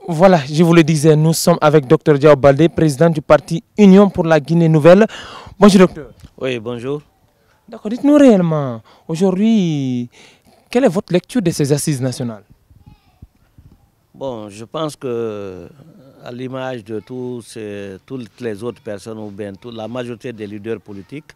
Voilà, je vous le disais, nous sommes avec Dr Diao Baldé, président du parti Union pour la Guinée Nouvelle. Bonjour docteur. Oui, bonjour. D'accord, dites-nous réellement, aujourd'hui, quelle est votre lecture de ces assises nationales? Bon, je pense que, à l'image de toutes les autres personnes, ou bien la majorité des leaders politiques,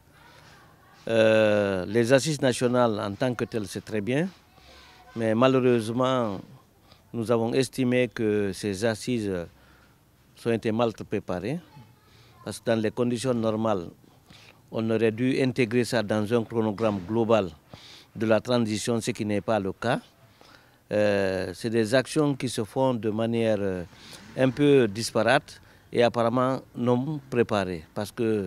les assises nationales en tant que telles, c'est très bien. Mais malheureusement, nous avons estimé que ces assises ont été mal préparées. Parce que dans les conditions normales, on aurait dû intégrer ça dans un chronogramme global de la transition, ce qui n'est pas le cas. C'est des actions qui se font de manière un peu disparate et apparemment non préparées. Parce que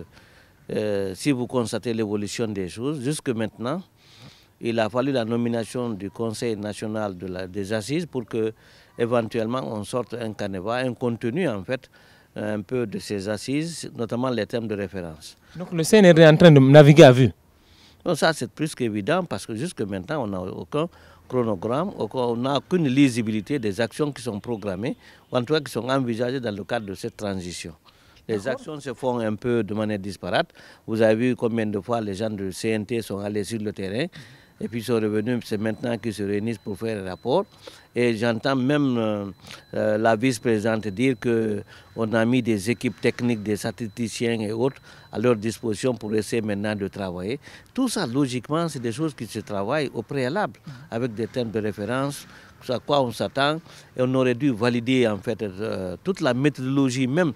si vous constatez l'évolution des choses, jusque maintenant, il a fallu la nomination du Conseil national des assises pour que éventuellement on sorte un canevas, un contenu en fait, un peu de ces assises, notamment les thèmes de référence. Donc le CNRD est en train de naviguer à vue? Donc ça c'est plus qu'évident parce que jusque maintenant on n'a aucun chronogramme, on n'a aucune lisibilité des actions qui sont programmées, ou en tout cas qui sont envisagées dans le cadre de cette transition. Les actions se font un peu de manière disparate. Vous avez vu combien de fois les gens de CNT sont allés sur le terrain et puis sont revenus, c'est maintenant qu'ils se réunissent pour faire un rapport. Et j'entends même la vice-présidente dire qu'on a mis des équipes techniques, des statisticiens et autres à leur disposition pour essayer maintenant de travailler. Tout ça, logiquement, c'est des choses qui se travaillent au préalable, avec des thèmes de référence, à quoi on s'attend, et on aurait dû valider en fait toute la méthodologie même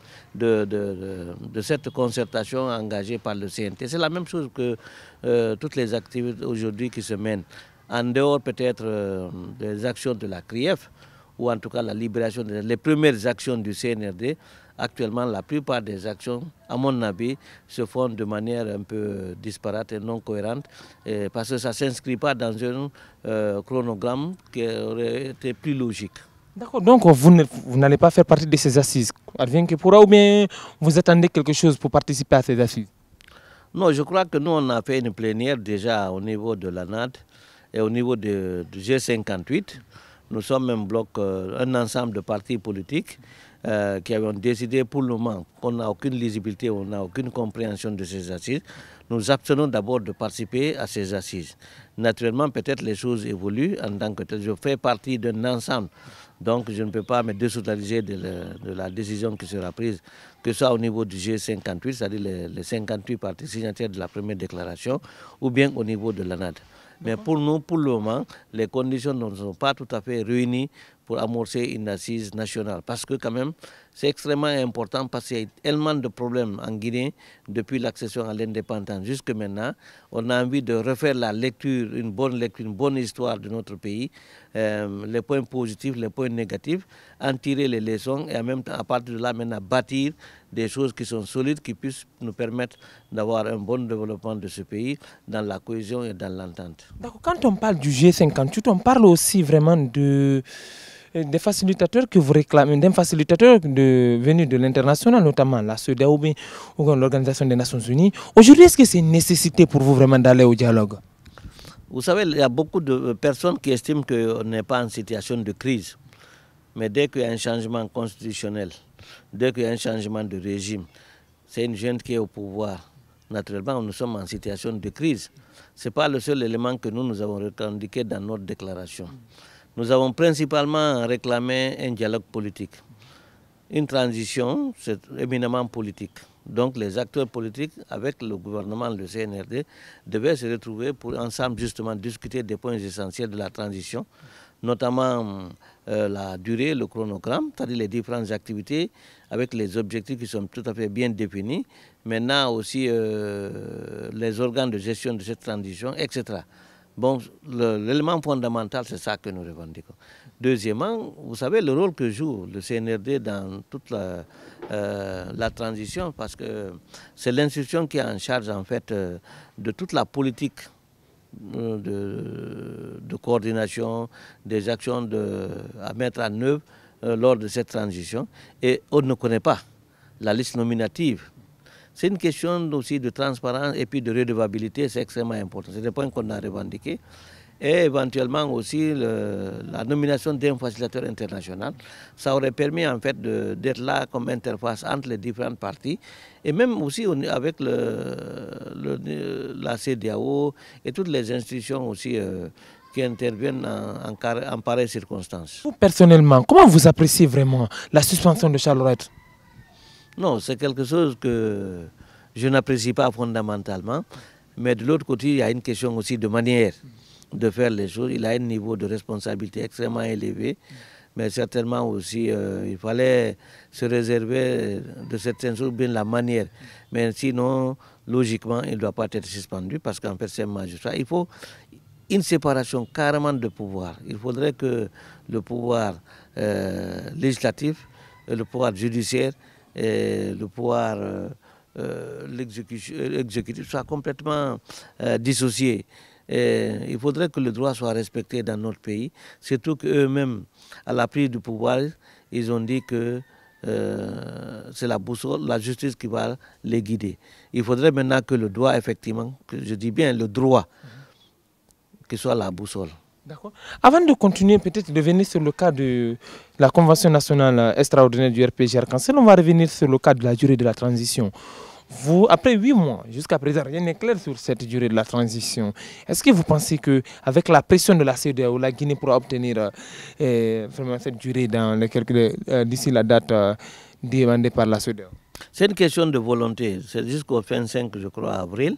de cette concertation engagée par le CNT. C'est la même chose que toutes les activités aujourd'hui qui se mènent, en dehors peut-être des actions de la CRIEF, ou en tout cas la libération des premières actions du CNRD. Actuellement, la plupart des actions, à mon avis, se font de manière un peu disparate et non cohérente, parce que ça ne s'inscrit pas dans un chronogramme qui aurait été plus logique. D'accord, donc vous n'allez pas faire partie de ces assises, advienne que pourra, ou bien vous attendez quelque chose pour participer à ces assises? Non, je crois que nous, on a fait une plénière déjà au niveau de l'ANAD et au niveau du G58. Nous sommes un bloc, un ensemble de partis politiques qui avons décidé pour le moment qu'on n'a aucune lisibilité, on n'a aucune compréhension de ces assises. Nous abstenons d'abord de participer à ces assises. Naturellement, peut-être les choses évoluent en tant que tel. Je fais partie d'un ensemble, donc je ne peux pas me désolidariser de la décision qui sera prise, que ce soit au niveau du G58, c'est-à-dire les 58 partis signataires de la première déclaration, ou bien au niveau de l'ANAD. Mais pour nous, pour le moment, les conditions ne sont pas tout à fait réunies pour amorcer une assise nationale. Parce que quand même, c'est extrêmement important parce qu'il y a tellement de problèmes en Guinée depuis l'accession à l'indépendance. Jusque maintenant, on a envie de refaire la lecture, une bonne histoire de notre pays, les points positifs, les points négatifs, en tirer les leçons et en même temps, à partir de là, maintenant, bâtir des choses qui sont solides, qui puissent nous permettre d'avoir un bon développement de ce pays dans la cohésion et dans l'entente. Quand on parle du G58, on parle aussi vraiment des facilitateurs que vous réclamez, d'un facilitateur venu de l'international, notamment la CEDEAO ou l'Organisation des Nations Unies. Aujourd'hui, est-ce que c'est une nécessité pour vous vraiment d'aller au dialogue? Vous savez, il y a beaucoup de personnes qui estiment qu'on n'est pas en situation de crise. Mais dès qu'il y a un changement constitutionnel, dès qu'il y a un changement de régime, c'est une jeune qui est au pouvoir. Naturellement, nous sommes en situation de crise. Ce n'est pas le seul élément que nous avons revendiqué dans notre déclaration. Nous avons principalement réclamé un dialogue politique. Une transition, c'est éminemment politique. Donc les acteurs politiques, avec le gouvernement, le CNRD, devaient se retrouver pour ensemble justement discuter des points essentiels de la transition, notamment la durée, le chronogramme, c'est-à-dire les différentes activités avec les objectifs qui sont tout à fait bien définis. Maintenant aussi les organes de gestion de cette transition, etc. Bon, l'élément fondamental, c'est ça que nous revendiquons. Deuxièmement, vous savez le rôle que joue le CNRD dans toute la transition, parce que c'est l'institution qui est en charge en fait de toute la politique de coordination, des actions à mettre en œuvre lors de cette transition. Et on ne connaît pas la liste nominative. C'est une question aussi de transparence et puis de redevabilité, c'est extrêmement important. C'est des points qu'on a revendiqués. et éventuellement aussi la nomination d'un facilitateur international. Ça aurait permis en fait d'être là comme interface entre les différentes parties et même aussi avec la CEDEAO et toutes les institutions aussi qui interviennent en pareilles circonstances. Vous, personnellement, comment vous appréciez vraiment la suspension de Charleroi? Non, c'est quelque chose que je n'apprécie pas fondamentalement, mais de l'autre côté, il y a une question aussi de manière de faire les choses. Il a un niveau de responsabilité extrêmement élevé, mais certainement aussi il fallait se réserver de certaines choses, bien la manière. Mais sinon, logiquement, il ne doit pas être suspendu parce qu'en fait, c'est un magistrat. Il faut une séparation carrément de pouvoir. Il faudrait que le pouvoir législatif, le pouvoir judiciaire et le pouvoir l'exécutif soient complètement dissociés. Et il faudrait que le droit soit respecté dans notre pays, surtout qu'eux-mêmes, à la prise du pouvoir, ils ont dit que c'est la boussole, la justice qui va les guider. Il faudrait maintenant que le droit, effectivement, que je dis bien le droit, qui soit la boussole. D'accord. Avant de continuer, peut-être de venir sur le cas de la Convention nationale extraordinaire du RPG Arc-en-Ciel, on va revenir sur le cas de la durée de la transition. Vous, après 8 mois, jusqu'à présent, rien n'est clair sur cette durée de la transition. Est-ce que vous pensez qu'avec la pression de la CEDEAO, la Guinée pourra obtenir vraiment cette durée d'ici la date demandée par la CEDEAO? C'est une question de volonté. C'est jusqu'au 25, je crois, avril,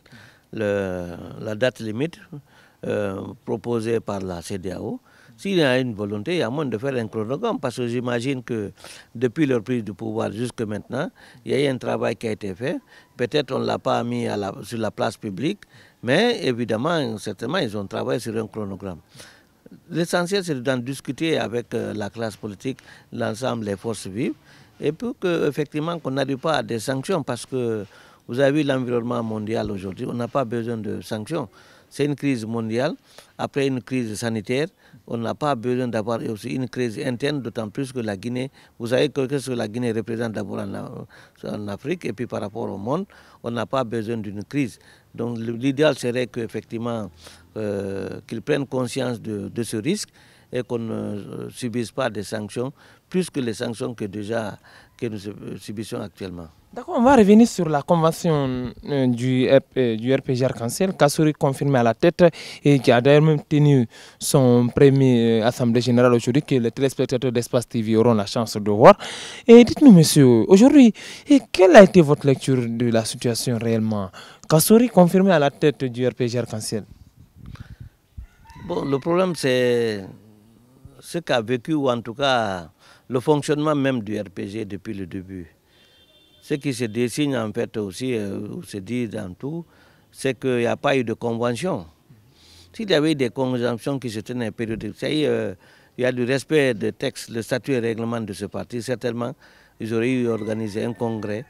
la date limite proposée par la CEDEAO. S'il y a une volonté, il y a moins de faire un chronogramme parce que j'imagine que depuis leur prise du pouvoir jusque maintenant, il y a eu un travail qui a été fait. Peut-être on ne l'a pas mis sur la place publique, mais évidemment, certainement, ils ont travaillé sur un chronogramme. L'essentiel, c'est d'en discuter avec la classe politique, l'ensemble des forces vives, et pour qu'effectivement, qu'on n'arrive pas à des sanctions parce que vous avez vu l'environnement mondial aujourd'hui, on n'a pas besoin de sanctions. C'est une crise mondiale. Après une crise sanitaire, on n'a pas besoin d'avoir aussi une crise interne, d'autant plus que la Guinée, vous savez ce que la Guinée représente d'abord en Afrique et puis par rapport au monde, on n'a pas besoin d'une crise. Donc l'idéal serait qu'effectivement, qu'ils prennent conscience de ce risque et qu'on ne subisse pas des sanctions, plus que les sanctions que nous subissons actuellement. D'accord, on va revenir sur la convention du RPG Arc-en-Ciel. Kassory confirmé à la tête et qui a d'ailleurs même tenu son premier assemblée générale aujourd'hui que les téléspectateurs d'Espace TV auront la chance de voir. Et dites-nous, monsieur, aujourd'hui, quelle a été votre lecture de la situation réellement? Kassory confirmé à la tête du RPG Arc-en-Ciel. Bon, le problème, c'est ce qu'a vécu, ou en tout cas le fonctionnement même du RPG depuis le début. Ce qui se dessine en fait aussi, ou se dit dans tout, c'est qu'il n'y a pas eu de convention. S'il y avait eu des conventions qui se tenaient périodiquement, il y a du respect des textes, le statut et règlement de ce parti, certainement, ils auraient eu organisé un congrès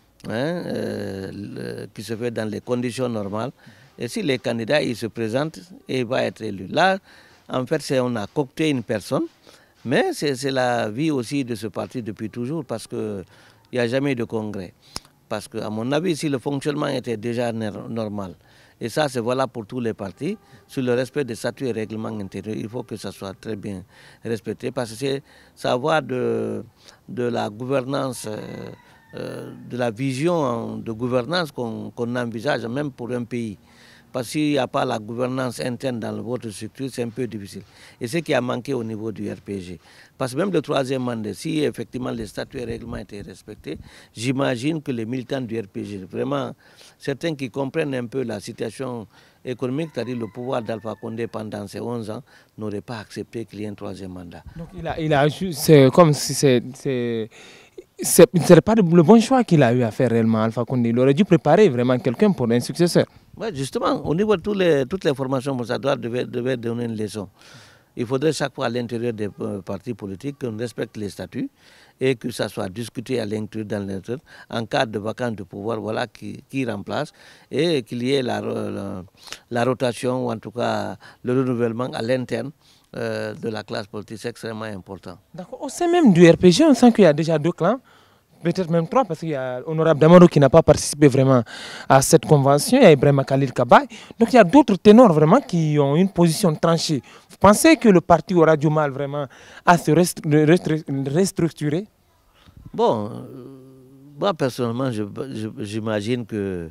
qui se fait dans les conditions normales. Et si les candidats ils se présentent, et il va être élu. Là, en fait, on a coopté une personne, mais c'est la vie aussi de ce parti depuis toujours, parce que il n'y a jamais eu de congrès. Parce qu'à mon avis, si le fonctionnement était déjà normal, et ça c'est valable pour tous les partis, sur le respect des statuts et règlements intérieurs, il faut que ça soit très bien respecté, parce que c'est savoir de la gouvernance, de la vision de gouvernance qu'on envisage, même pour un pays. Parce qu'il n'y a pas la gouvernance interne dans votre structure, c'est un peu difficile. Et ce qui a manqué au niveau du RPG. Parce que même le troisième mandat, si effectivement les statuts et règlements étaient respectés, j'imagine que les militants du RPG, vraiment, certains qui comprennent un peu la situation économique, c'est-à-dire le pouvoir d'Alpha Condé pendant ces 11 ans, n'auraient pas accepté qu'il y ait un troisième mandat. Donc c'est comme si ce ne serait pas le bon choix qu'il a eu à faire réellement, Alpha Condé. Il aurait dû préparer vraiment quelqu'un pour un successeur. Oui, justement, au niveau de toutes les formations, ça devait donner une leçon. Il faudrait chaque fois à l'intérieur des partis politiques qu'on respecte les statuts et que ça soit discuté à l'intérieur dans l'intérieur en cas de vacance de pouvoir, voilà qui remplace, et qu'il y ait la rotation ou en tout cas le renouvellement à l'interne de la classe politique, c'est extrêmement important. D'accord. Au sein même du RPG, on sent qu'il y a déjà deux clans. peut-être même 3, parce qu'il y a Honorable Damaro qui n'a pas participé vraiment à cette convention, il y a Ibrahim Khalil Kabay. Donc il y a d'autres ténors vraiment qui ont une position tranchée. Vous pensez que le parti aura du mal vraiment à se restructurer? Bon, moi personnellement, j'imagine que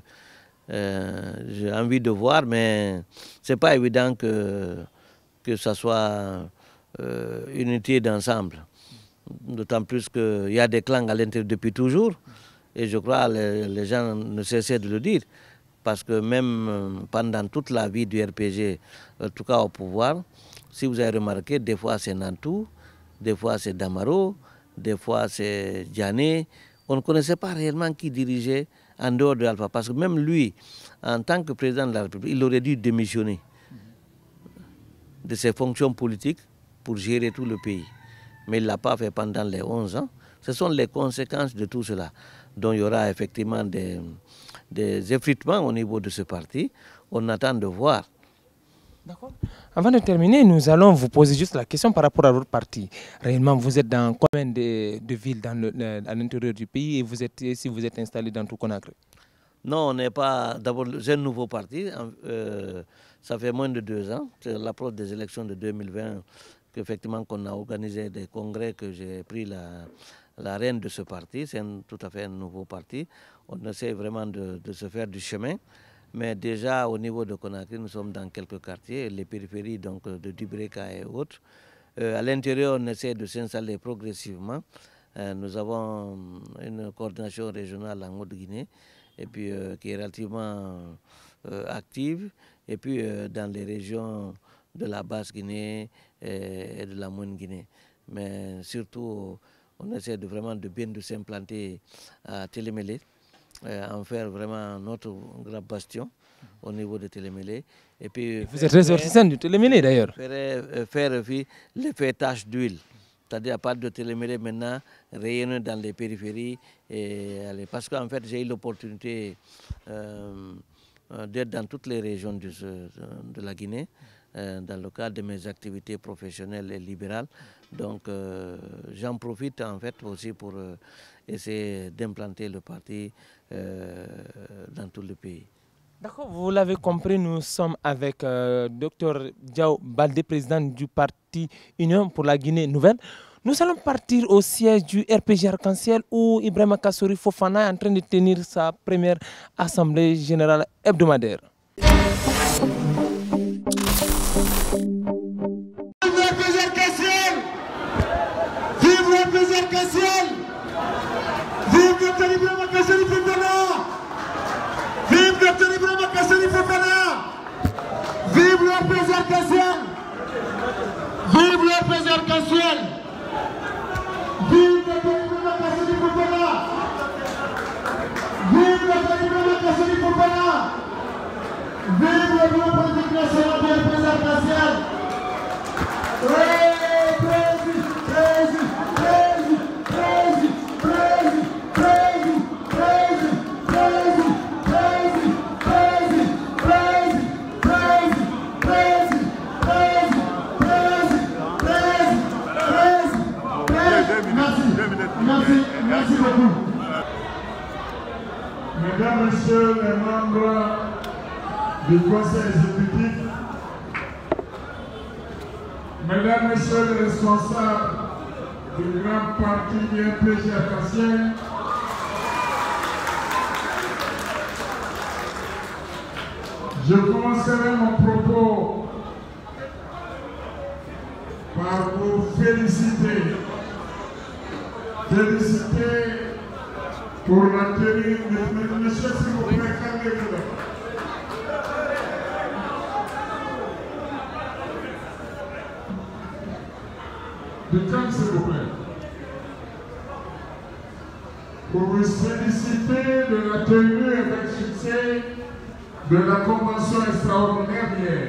j'ai envie de voir, mais ce n'est pas évident que ça soit unité d'ensemble. D'autant plus qu'il y a des clans à l'intérieur depuis toujours. Et je crois que les gens ne cessaient de le dire. Parce que même pendant toute la vie du RPG, en tout cas au pouvoir, si vous avez remarqué, des fois c'est Nantou, des fois c'est Damaro, des fois c'est Diané. On ne connaissait pas réellement qui dirigeait en dehors de Alpha. Parce que même lui, en tant que président de la République, il aurait dû démissionner de ses fonctions politiques pour gérer tout le pays. Mais il ne l'a pas fait pendant les 11 ans. Ce sont les conséquences de tout cela. Donc il y aura effectivement des effritements au niveau de ce parti. On attend de voir. D'accord. Avant de terminer, nous allons vous poser juste la question par rapport à votre parti. Réellement, vous êtes dans combien de villes à l'intérieur du pays et si vous êtes installé dans tout Conakry? Non, on n'est pas... D'abord, c'est un nouveau parti. Ça fait moins de 2 ans. C'est l'approche des élections de 2020 qu'effectivement qu'on a organisé des congrès, que j'ai pris la reine de ce parti. C'est tout à fait un nouveau parti. On essaie vraiment de se faire du chemin. Mais déjà, au niveau de Conakry, nous sommes dans quelques quartiers, les périphéries donc, de Dubreka et autres. À l'intérieur, on essaie de s'installer progressivement. Nous avons une coordination régionale en Haute-Guinée et puis qui est relativement active. Et puis dans les régions de la Basse-Guinée et de la Moyenne-Guinée. Mais surtout, on essaie vraiment de bien s'implanter à Télémélé, en faire vraiment notre grand bastion au niveau de Télémélé. Et puis, vous êtes ressortissant du Télémélé d'ailleurs. Faire l'effet tache d'huile. C'est-à-dire à part de Télémélé maintenant, rayonner dans les périphéries. Parce qu'en fait, j'ai eu l'opportunité d'être dans toutes les régions de la Guinée, dans le cadre de mes activités professionnelles et libérales. Donc j'en profite en fait aussi pour essayer d'implanter le parti dans tout le pays. D'accord, vous l'avez compris, nous sommes avec Dr Diao Baldé, président du parti Union pour la Guinée Nouvelle. Nous allons partir au siège du RPG Arc-en-Ciel où Ibrahim Kassory Fofana est en train de tenir sa première assemblée générale hebdomadaire. Vive le RPG Arc-en-Ciel! Vive Dr Ibrahim Kassory Fofana! Vive Dr Ibrahim Kassory Fofana! Vive le RPG Arc-en-Ciel! Vive le RPG Arc-en-Ciel! Vive Dr Ibrahim Kassory Fofana! Vive Dr Ibrahim Kassory Fofana! Vive le groupe politique national du RPG Arc-en-Ciel! Merci beaucoup. Mesdames, Messieurs les membres du Conseil exécutif, Mesdames, Messieurs les responsables du grand parti du RPG Arc-en-Ciel, je commencerai mon propos par vous féliciter. Pour la tenue de monsieur, s'il vous plaît, calmez-vous. Du calme, s'il vous plaît. Pour vous féliciter de la tenue avec succès de la convention extraordinaire d'hier.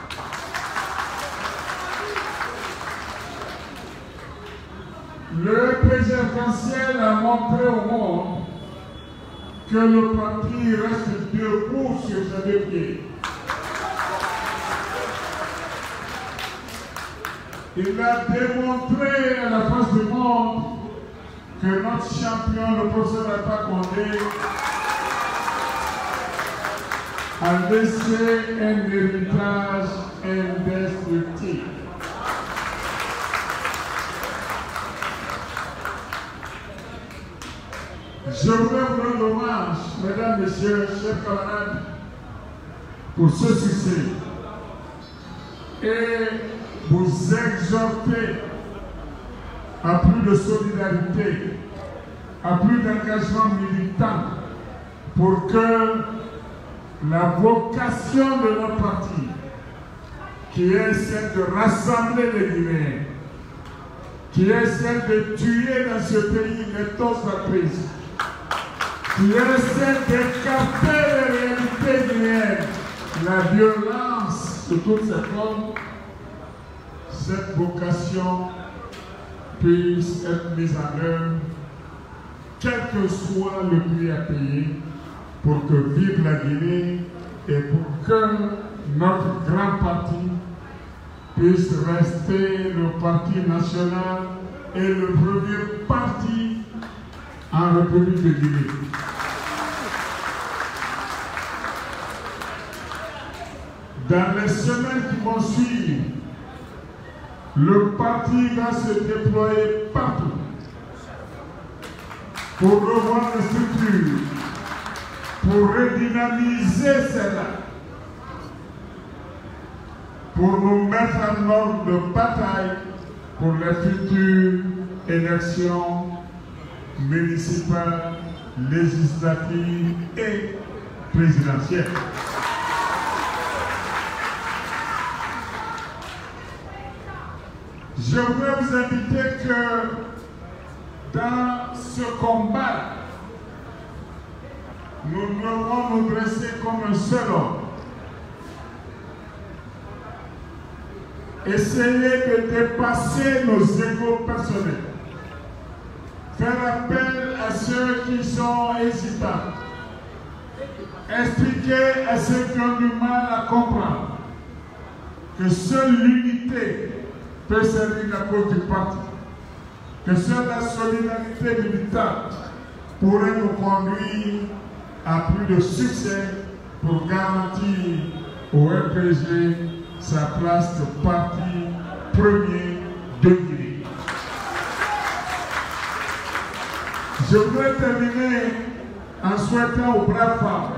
Le RPG Arc-en-Ciel a montré au monde que le parti reste debout sur ses 2 pieds. Il a démontré à la face du monde que notre champion, le professeur Alpha Condé, a laissé un héritage indestructible. Je voudrais vous rendre hommage, mesdames, messieurs, chers camarades, pour ce succès et vous exhorter à plus de solidarité, à plus d'engagement militant pour que la vocation de notre parti, qui est celle de rassembler les Guinéens, qui est celle de tuer dans ce pays l'éthos de la crise, qui est celle d'écarter les réalités guinéennes, la violence de toutes ces formes, cette vocation puisse être mise en œuvre, quel que soit le prix à payer, pour que vive la Guinée et pour que notre grand parti puisse rester le parti national et le premier parti en République de Guinée. Dans les semaines qui vont suivre, le parti va se déployer partout pour revoir les structures, pour redynamiser celle-là, pour nous mettre en ordre de bataille pour les futures élections municipales, législatives et présidentielles. Je veux vous inviter que dans ce combat, nous devons nous dresser comme un seul homme. Essayer de dépasser nos égos personnels. Faire appel à ceux qui sont hésitants. Expliquer à ceux qui ont du mal à comprendre que seule l'unité peut servir la cause du parti. Que seule la solidarité militante pourrait nous conduire à plus de succès pour garantir au RPG sa place de parti premier de Guinée. Je voudrais terminer en souhaitant aux braves femmes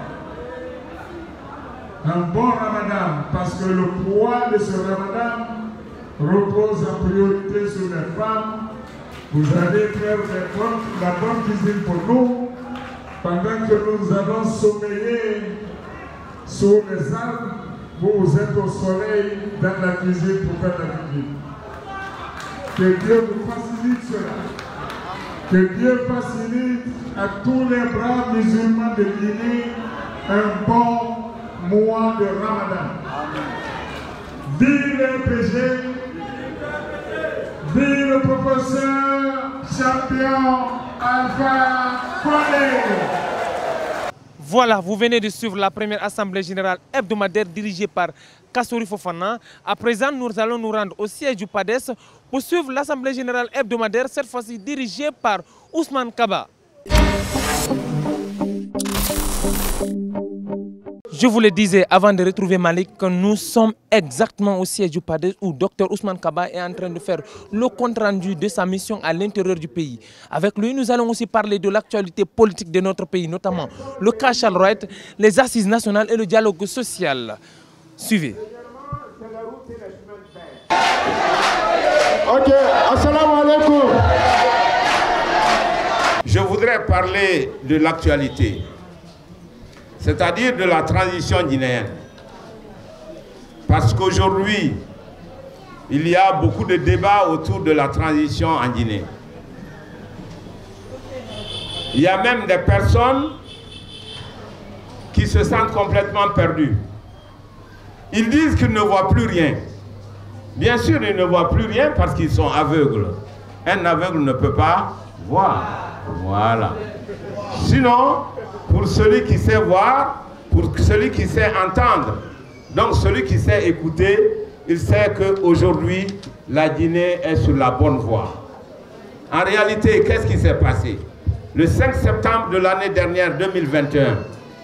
un bon Ramadan, parce que le poids de ce Ramadan repose en priorité sur les femmes. Vous allez faire la bonne cuisine pour nous, pendant que nous allons sommeiller sous les arbres. Vous êtes au soleil dans la cuisine pour faire la cuisine. Que Dieu vous facilite cela. Que Dieu facilite à tous les braves musulmans de Guinée un bon mois de Ramadan. Vive le PG, vive le professeur champion Alpha Condé. Voilà, vous venez de suivre la première assemblée générale hebdomadaire dirigée par Kassory Fofana. À présent, nous allons nous rendre au siège du PADES pour suivre l'assemblée générale hebdomadaire, cette fois-ci dirigée par Ousmane Kaba. Je vous le disais avant de retrouver Malik que nous sommes exactement au siège du PADES où Dr Ousmane Kaba est en train de faire le compte-rendu de sa mission à l'intérieur du pays. Avec lui, nous allons aussi parler de l'actualité politique de notre pays, notamment le cas Charles Wright, les assises nationales et le dialogue social. Suivez. Ok, assalamu alaikum. Je voudrais parler de l'actualité, c'est-à-dire de la transition guinéenne. Parce qu'aujourd'hui, il y a beaucoup de débats autour de la transition en Guinée. Il y a même des personnes qui se sentent complètement perdues. Ils disent qu'ils ne voient plus rien. Bien sûr, ils ne voient plus rien parce qu'ils sont aveugles. Un aveugle ne peut pas voir. Voilà. Sinon, pour celui qui sait voir, pour celui qui sait entendre, donc celui qui sait écouter, il sait qu'aujourd'hui, la Guinée est sur la bonne voie. En réalité, qu'est-ce qui s'est passé? Le 5 septembre de l'année dernière, 2021,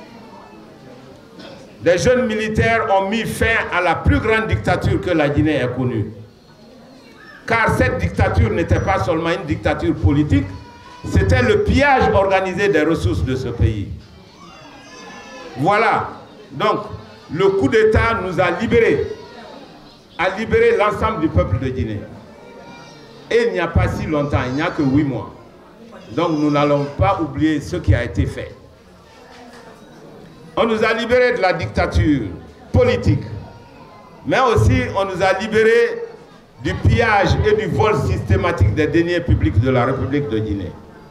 des jeunes militaires ont mis fin à la plus grande dictature que la Guinée ait connue. Car cette dictature n'était pas seulement une dictature politique, c'était le pillage organisé des ressources de ce pays. Voilà, donc le coup d'État nous a libéré l'ensemble du peuple de Guinée. Et il n'y a pas si longtemps, il n'y a que 8 mois. Donc nous n'allons pas oublier ce qui a été fait. On nous a libérés de la dictature politique, mais aussi on nous a libérés du pillage et du vol systématique des deniers publics de la République de Guinée.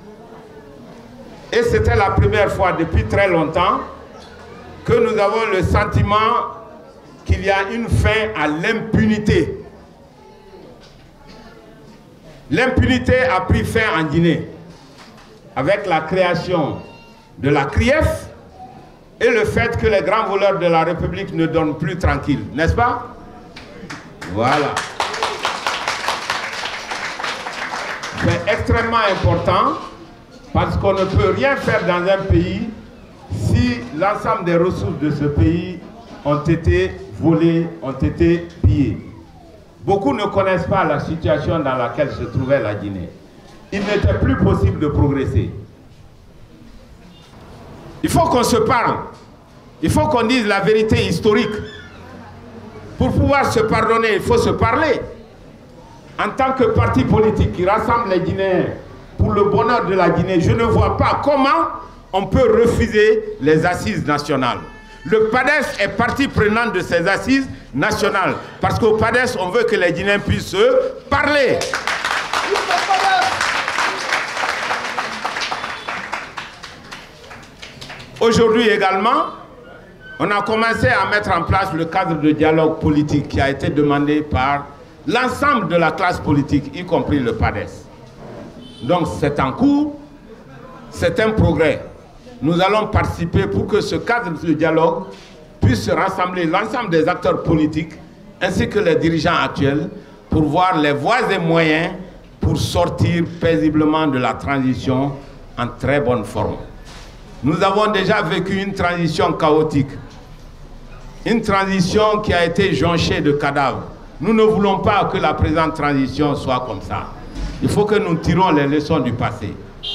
Et c'était la première fois depuis très longtemps que nous avons le sentiment qu'il y a une fin à l'impunité. L'impunité a pris fin en Guinée avec la création de la CRIEF et le fait que les grands voleurs de la République ne donnent plus tranquille, n'est-ce pas? Voilà. C'est extrêmement important parce qu'on ne peut rien faire dans un pays si l'ensemble des ressources de ce pays ont été volées, ont été pillées. Beaucoup ne connaissent pas la situation dans laquelle se trouvait la Guinée. Il n'était plus possible de progresser. Il faut qu'on se parle. Il faut qu'on dise la vérité historique. Pour pouvoir se pardonner, il faut se parler. En tant que parti politique qui rassemble les Guinéens pour le bonheur de la Guinée, je ne vois pas comment on peut refuser les assises nationales. Le PADES est partie prenante de ces assises nationales. Parce qu'au PADES, on veut que les Guinéens puissent se parler. Aujourd'hui également, on a commencé à mettre en place le cadre de dialogue politique qui a été demandé par l'ensemble de la classe politique, y compris le PADES. Donc c'est en cours, c'est un progrès. Nous allons participer pour que ce cadre de dialogue puisse rassembler l'ensemble des acteurs politiques ainsi que les dirigeants actuels pour voir les voies et moyens pour sortir paisiblement de la transition en très bonne forme. Nous avons déjà vécu une transition chaotique, une transition qui a été jonchée de cadavres. Nous ne voulons pas que la présente transition soit comme ça. Il faut que nous tirons les leçons du passé.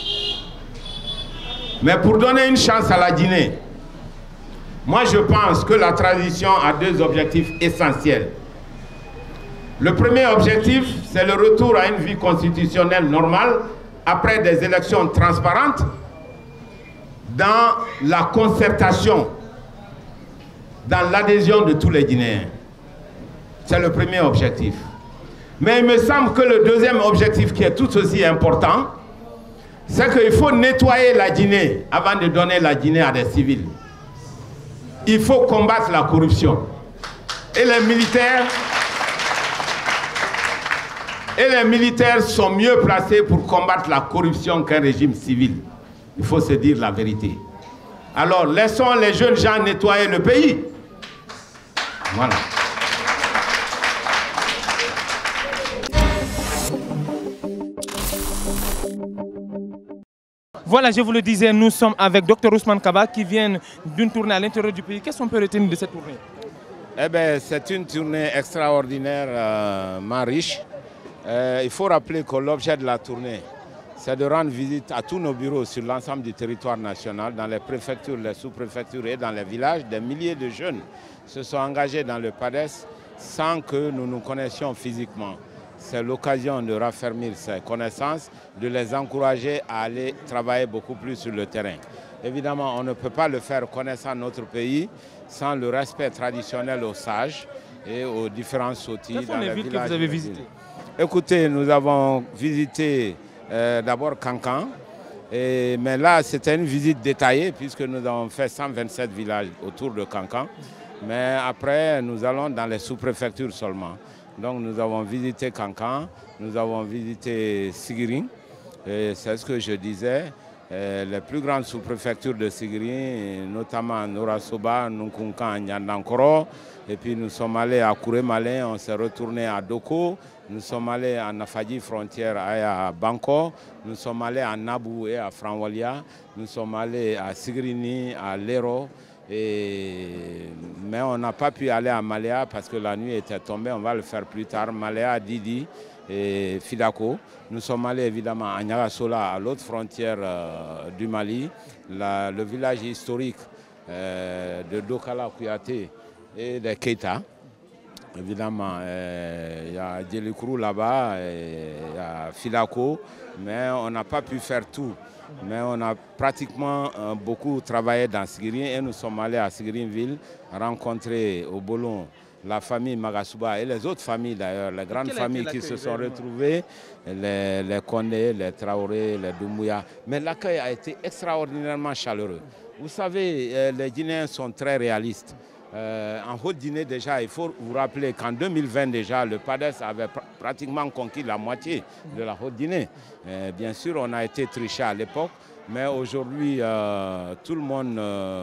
Mais pour donner une chance à la Guinée, moi je pense que la transition a deux objectifs essentiels. Le premier objectif, c'est le retour à une vie constitutionnelle normale après des élections transparentes dans la concertation, dans l'adhésion de tous les Guinéens. C'est le premier objectif. Mais il me semble que le deuxième objectif qui est tout aussi important, c'est qu'il faut nettoyer la Guinée avant de donner la Guinée à des civils. Il faut combattre la corruption. Et les militaires sont mieux placés pour combattre la corruption qu'un régime civil. Il faut se dire la vérité. Alors, laissons les jeunes gens nettoyer le pays. Voilà. Voilà, je vous le disais, nous sommes avec Dr Ousmane Kaba qui vient d'une tournée à l'intérieur du pays. Qu'est-ce qu'on peut retenir de cette tournée? Eh bien, c'est une tournée extraordinairement riche. Il faut rappeler que l'objet de la tournée, c'est de rendre visite à tous nos bureaux sur l'ensemble du territoire national, dans les préfectures, les sous-préfectures et dans les villages. Des milliers de jeunes se sont engagés dans le PADES sans que nous nous connaissions physiquement. C'est l'occasion de raffermir ces connaissances, de les encourager à aller travailler beaucoup plus sur le terrain. Évidemment, on ne peut pas le faire connaissant notre pays sans le respect traditionnel aux sages et aux différents sottis. Quelles sont les villes que vous avez visitées? Écoutez, nous avons visité d'abord Kankan, mais là c'était une visite détaillée puisque nous avons fait 127 villages autour de Kankan. Mais après, nous allons dans les sous-préfectures seulement. Donc nous avons visité Kankan, nous avons visité Sigiring, c'est ce que je disais. les plus grandes sous-préfectures de Sigiri, notamment Norasoba, Nkunkan, Nyandankoro. Et puis nous sommes allés à Kouré-Malin, on s'est retourné à Doko. Nous sommes allés à Nafadji, frontière à Banko. Nous sommes allés à Nabou et à Franwalia. Nous sommes allés à Sigrini, à Lero. Mais on n'a pas pu aller à Malea parce que la nuit était tombée. On va le faire plus tard. Malea, Didi et Fidako. Nous sommes allés évidemment à Nyagasola, à l'autre frontière du Mali, le village historique de Dokala Kouyaté et de Keita. Évidemment, il y a Djelikrou là-bas, il y a Fidako, mais on n'a pas pu faire tout. Mais on a pratiquement beaucoup travaillé dans Sigiri et nous sommes allés à Sigirinville rencontrer au Bolon la famille Magasuba et les autres familles d'ailleurs, les grandes familles qui se sont retrouvées, les Kondé, les Traoré, les Doumbouya. Mais l'accueil a été extraordinairement chaleureux. Vous savez, les Guinéens sont très réalistes. En Haute-Guinée déjà, il faut vous rappeler qu'en 2020 déjà, le PADES avait pratiquement conquis la moitié de la Haute-Guinée. Bien sûr, on a été triché à l'époque, mais aujourd'hui, tout le monde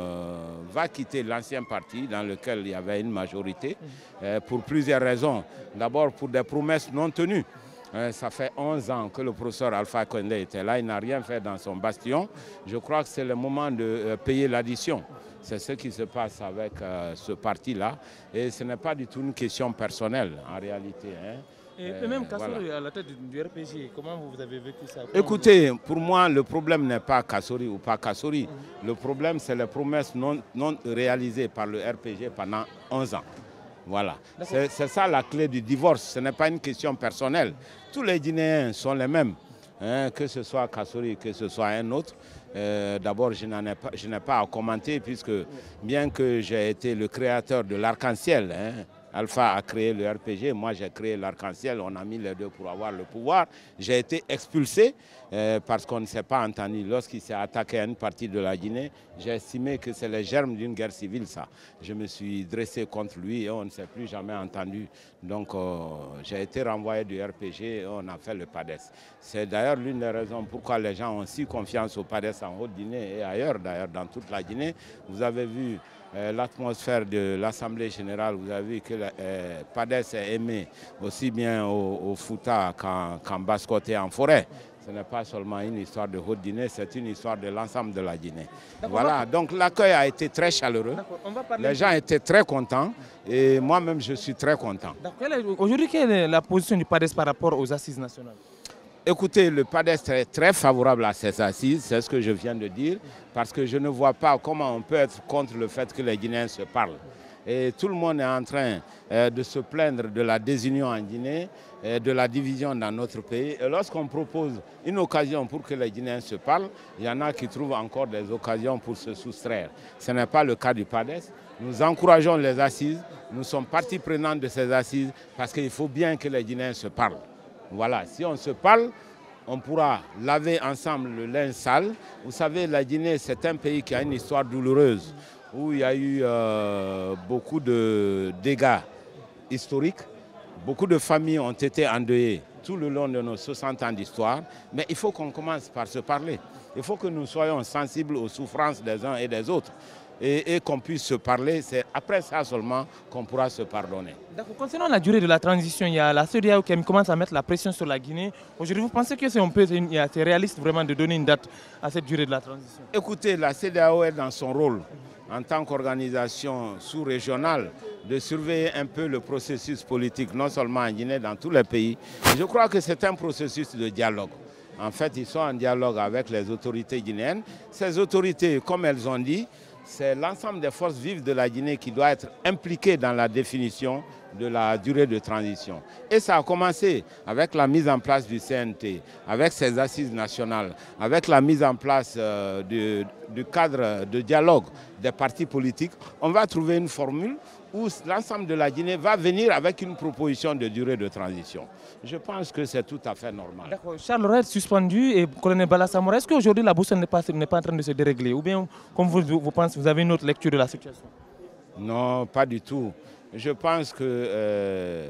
va quitter l'ancien parti dans lequel il y avait une majorité pour plusieurs raisons. D'abord pour des promesses non tenues. Ça fait 11 ans que le professeur Alpha Condé était là, il n'a rien fait dans son bastion. Je crois que c'est le moment de payer l'addition. C'est ce qui se passe avec ce parti-là. Et ce n'est pas du tout une question personnelle en réalité. Hein. Et même Kassori voilà. À la tête du RPG, comment vous avez vécu ça? Écoutez, pour moi, le problème n'est pas Kassori ou pas Kassori. Le problème, c'est les promesses non réalisées par le RPG pendant 11 ans. Voilà. C'est ça la clé du divorce. Ce n'est pas une question personnelle. Tous les Guinéens sont les mêmes. Hein, que ce soit Kassori, que ce soit un autre. D'abord, je n'ai pas à commenter puisque bien que j'ai été le créateur de l'arc-en-ciel, hein, Alpha a créé le RPG, moi j'ai créé l'arc-en-ciel, on a mis les deux pour avoir le pouvoir. J'ai été expulsé parce qu'on ne s'est pas entendu. Lorsqu'il s'est attaqué à une partie de la Guinée, j'ai estimé que c'est les germes d'une guerre civile ça. Je me suis dressé contre lui et on ne s'est plus jamais entendu. Donc j'ai été renvoyé du RPG et on a fait le PADES. C'est d'ailleurs l'une des raisons pourquoi les gens ont si confiance au PADES en Haute-Guinée et ailleurs d'ailleurs dans toute la Guinée. Vous avez vu l'atmosphère de l'Assemblée générale, vous avez vu que PADES est aimé aussi bien au Fouta qu'en Basse-Côte et en forêt. Ce n'est pas seulement une histoire de Haute-Guinée, c'est une histoire de l'ensemble de la Guinée. Voilà, donc l'accueil a été très chaleureux. Les gens étaient très contents et moi-même je suis très content. Aujourd'hui, quelle est la position du PADES par rapport aux assises nationales? Écoutez, le PADES est très favorable à ces assises, c'est ce que je viens de dire, parce que je ne vois pas comment on peut être contre le fait que les Guinéens se parlent. Et tout le monde est en train de se plaindre de la désunion en Guinée, de la division dans notre pays. Et lorsqu'on propose une occasion pour que les Guinéens se parlent, il y en a qui trouvent encore des occasions pour se soustraire. Ce n'est pas le cas du PADES. Nous encourageons les assises, nous sommes partie prenante de ces assises parce qu'il faut bien que les Guinéens se parlent. Voilà, si on se parle, on pourra laver ensemble le linge sale. Vous savez, la Guinée, c'est un pays qui a une histoire douloureuse, où il y a eu beaucoup de dégâts historiques. Beaucoup de familles ont été endeuillées tout le long de nos 60 ans d'histoire. Mais il faut qu'on commence par se parler. Il faut que nous soyons sensibles aux souffrances des uns et des autres. Et qu'on puisse se parler, c'est après ça seulement qu'on pourra se pardonner. Concernant la durée de la transition, il y a la CEDEAO qui commence à mettre la pression sur la Guinée. Aujourd'hui, vous pensez que c'est réaliste vraiment de donner une date à cette durée de la transition? Écoutez, la CEDEAO est dans son rôle en tant qu'organisation sous-régionale de surveiller un peu le processus politique, non seulement en Guinée, dans tous les pays. Je crois que c'est un processus de dialogue. En fait, ils sont en dialogue avec les autorités guinéennes. Ces autorités, comme elles ont dit, c'est l'ensemble des forces vives de la Guinée qui doit être impliqué dans la définition de la durée de transition. Et ça a commencé avec la mise en place du CNT, avec ses assises nationales, avec la mise en place du cadre de dialogue des partis politiques. On va trouver une formule où l'ensemble de la Guinée va venir avec une proposition de durée de transition. Je pense que c'est tout à fait normal. D'accord. Charles Roy est suspendu et colonel Bala Samora, est-ce qu'aujourd'hui la boussole n'est pas en train de se dérégler? Ou bien, comme vous pensez, vous avez une autre lecture de la situation? Non, pas du tout. Je pense que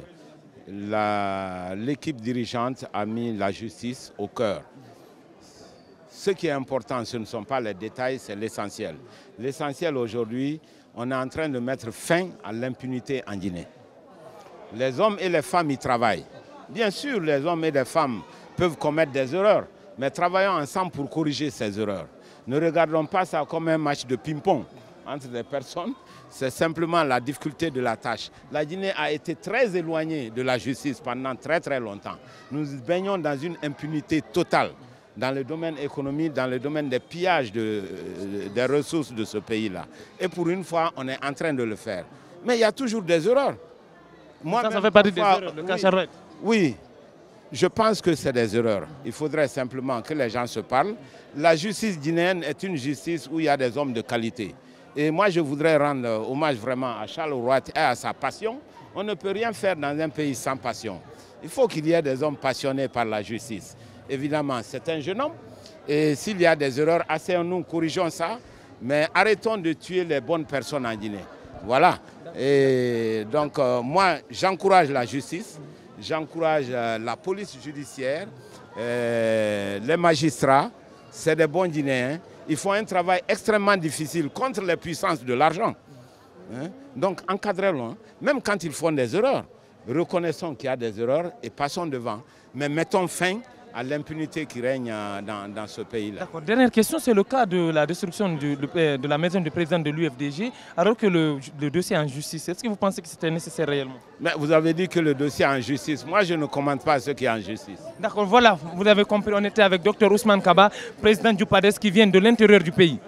l'équipe dirigeante a mis la justice au cœur. ce qui est important, ce ne sont pas les détails, c'est l'essentiel. L'essentiel aujourd'hui, on est en train de mettre fin à l'impunité en Guinée. Les hommes et les femmes y travaillent. Bien sûr, les hommes et les femmes peuvent commettre des erreurs, mais travaillons ensemble pour corriger ces erreurs. Ne regardons pas ça comme un match de ping-pong entre des personnes. C'est simplement la difficulté de la tâche. La Guinée a été très éloignée de la justice pendant très très longtemps. Nous baignons dans une impunité totale dans le domaine économique, dans le domaine des pillages des ressources de ce pays-là. Et pour une fois, on est en train de le faire. Mais il y a toujours des erreurs. Ça fait partie des erreurs, le cacharet. Oui, je pense que c'est des erreurs. Il faudrait simplement que les gens se parlent. La justice guinéenne est une justice où il y a des hommes de qualité. Et moi, je voudrais rendre hommage vraiment à Charles Rouat et à sa passion. On ne peut rien faire dans un pays sans passion. Il faut qu'il y ait des hommes passionnés par la justice. Évidemment, c'est un jeune homme. Et s'il y a des erreurs, asseyons-nous, corrigeons ça. Mais arrêtons de tuer les bonnes personnes en Guinée. Voilà. Et donc, moi, j'encourage la justice, j'encourage la police judiciaire, les magistrats, c'est des bons Guinéens. Ils font un travail extrêmement difficile contre les puissances de l'argent. Donc, encadrons-le, même quand ils font des erreurs. Reconnaissons qu'il y a des erreurs et passons devant. Mais mettons fin à l'impunité qui règne dans ce pays-là. Dernière question, c'est le cas de la destruction de la maison du président de l'UFDG, alors que le dossier est en justice. Est-ce que vous pensez que c'était nécessaire réellement? Mais vous avez dit que le dossier est en justice. Moi, je ne commente pas ce qui est en justice. D'accord, voilà, vous avez compris. On était avec Dr Ousmane Kaba, président du PADES, qui vient de l'intérieur du pays.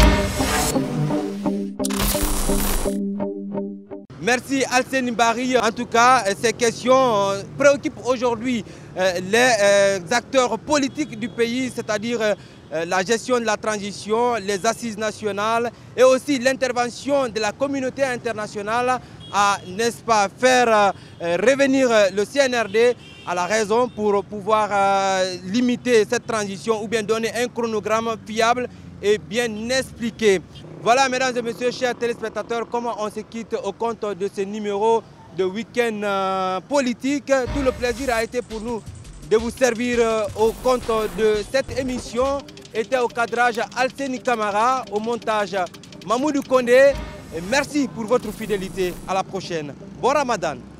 Merci Alseni Bari. En tout cas, ces questions préoccupent aujourd'hui les acteurs politiques du pays, c'est-à-dire la gestion de la transition, les assises nationales et aussi l'intervention de la communauté internationale à, n'est-ce pas, faire revenir le CNRD à la raison pour pouvoir limiter cette transition ou bien donner un chronogramme fiable et bien expliqué. Voilà, mesdames et messieurs, chers téléspectateurs, comment on se quitte au compte de ce numéro de week-end politique. Tout le plaisir a été pour nous de vous servir au compte de cette émission. Était au cadrage Alseni Camara, au montage Mamoudou Kondé. Et merci pour votre fidélité. À la prochaine. Bon Ramadan.